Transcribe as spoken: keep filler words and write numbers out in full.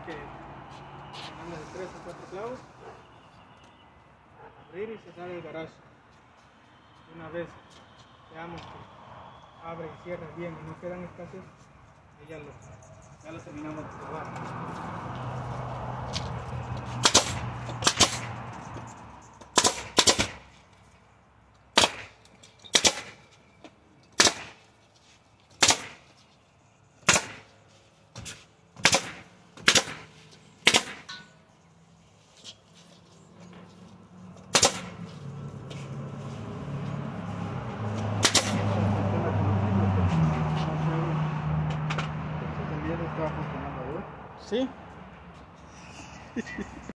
que manda de tres a cuatro clavos, abrir y cerrar el garage. Una vez veamos que abre y cierra bien y no quedan espacios, ya lo, ya lo terminamos de clavar. ¿Estaba funcionando bien? Sí.